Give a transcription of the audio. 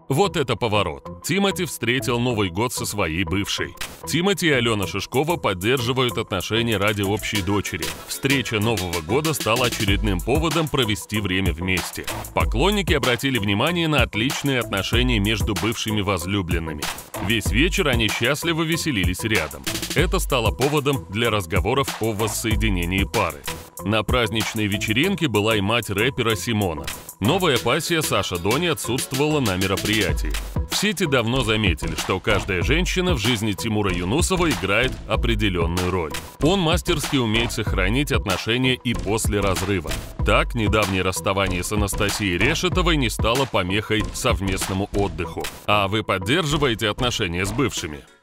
Вот это поворот. Тимати встретил Новый год со своей бывшей. Тимати и Алена Шишкова поддерживают отношения ради общей дочери. Встреча Нового года стала очередным поводом провести время вместе. Поклонники обратили внимание на отличные отношения между бывшими возлюбленными. Весь вечер они счастливо веселились рядом. Это стало поводом для разговоров о воссоединении пары. На праздничной вечеринке была и мать рэпера Симона. Новая пассия Саша Дони отсутствовала на мероприятии. В сети давно заметили, что каждая женщина в жизни Тимура Юнусова играет определенную роль. Он мастерски умеет сохранить отношения и после разрыва. Так, недавнее расставание с Анастасией Решетовой не стало помехой совместному отдыху. А вы поддерживаете отношения с бывшими?